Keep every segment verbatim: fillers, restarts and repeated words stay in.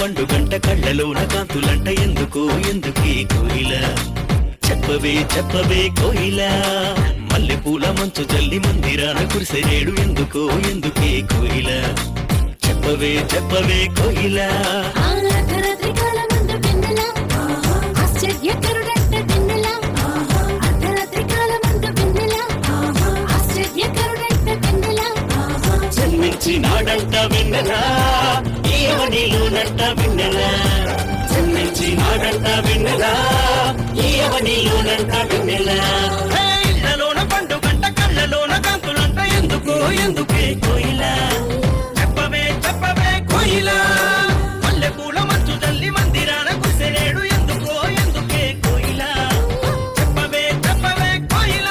పండుగంట కళ్ళలోన కాంతులంట ఎందుకు ఎందుకీ కోయిల చెప్పవే చెప్పవే కోయిల మల్లె పూల మంచు జల్లి మందిరాన కురిసెనేడు ఎందుకు ఎందుకే కోయిల చెప్పవే చెప్పవే కోయిల జన్మించినాడంట వెన్నెల ఈయవనిలోనంట వెన్నెల జన్మించినాడంట వెన్నెల ఈయవనిలోనంట వెన్నెల ఇళ్ళలోన పండుగంట కళ్ళలోన కాంతులంట ఎందుకు ఎందుకే కోయిల చెప్పవే చెప్పవే కోయిల మల్లె పూల మంచు జల్లి మందిరాన కురిసెనేడు ఎందుకో ఎందుకే కోయిల చెప్పవే చెప్పవే కోయిల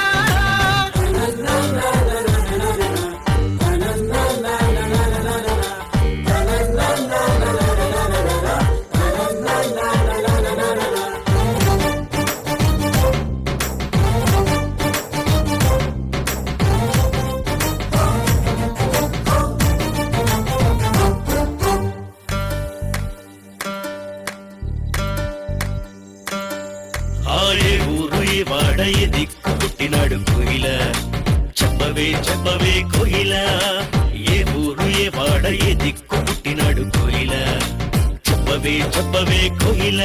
ఏ ఊరు ఏ వాడ ఏ దిక్కు పుట్టినాడు కోయిల చెప్పవే చెప్పవే కోయిల ఏ ఊరు ఏ వాడ ఏ దిక్కు పుట్టినాడు కోయిల చెప్పవే చెప్పవే కోయిల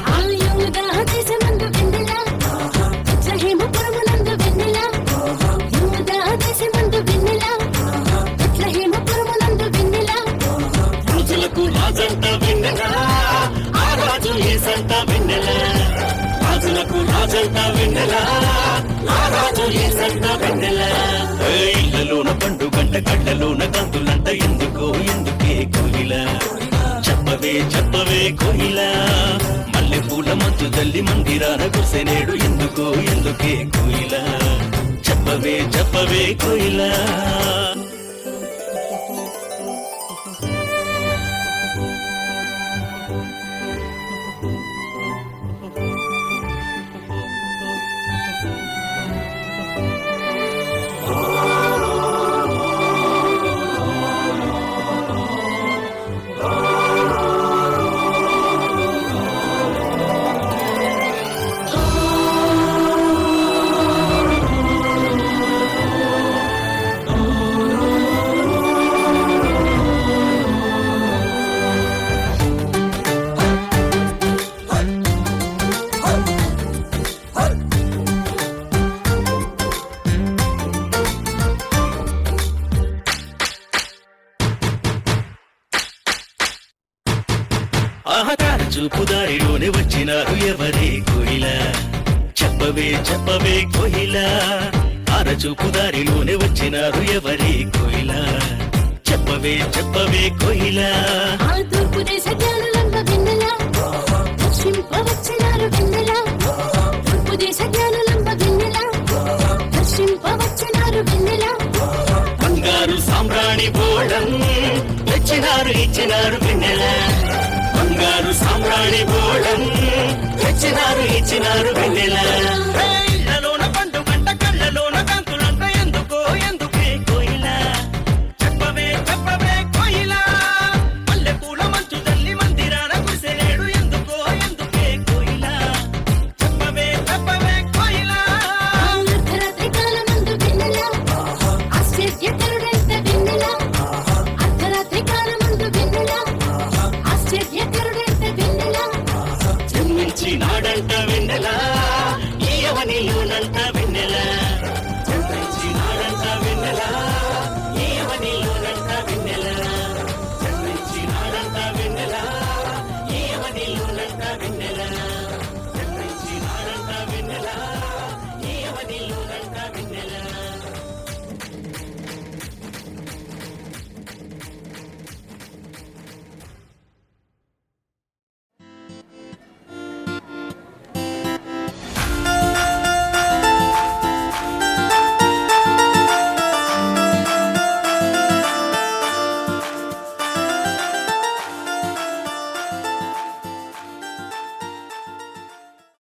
రోజులకు రాజంట వెన్నెల ఆ రాజు ఏసంట వెన్నెల రాజులకు రాజంట వెన్నెల ఆ రాజు ఏసంట వెన్నెల ఇళ్ళలోన పండుగంట కళ్ళలోన కాంతులంట ఎందుకో ఎందుకే కోయిల చెప్పవే చెప్పవే కోయిల మల్లె పూల మంచు జల్లి మందిరాన కురిసెనేడు ఎందుకో ఎందుకే కోయిల చెప్పవే చెప్పవే కోయిల ఆహార చూపు దారిలోనే వచ్చినారు ఎవరే కోయిల చెప్పవే చెప్పవే కోయిల ఆర చూపు దారిలోనే వచ్చినారు ఎవరే కోయిల చెప్పవే చెప్పవే కోయిల తూర్పు దేశ జ్ఞానులంబ వెన్నెల దర్శింపవచ్చినారు వెన్నెల తూర్పు దేశ జ్ఞానులంబ వెన్నెల దర్శింపవచ్చినారు వెన్నెల బంగారు సామ్రాణి బోళం తెచ్చినారు ఇచ్చినారు వెన్నెల బంగారు సామ్రాణి బోళం తెచ్చినారు ఇచ్చినారు వెన్నెల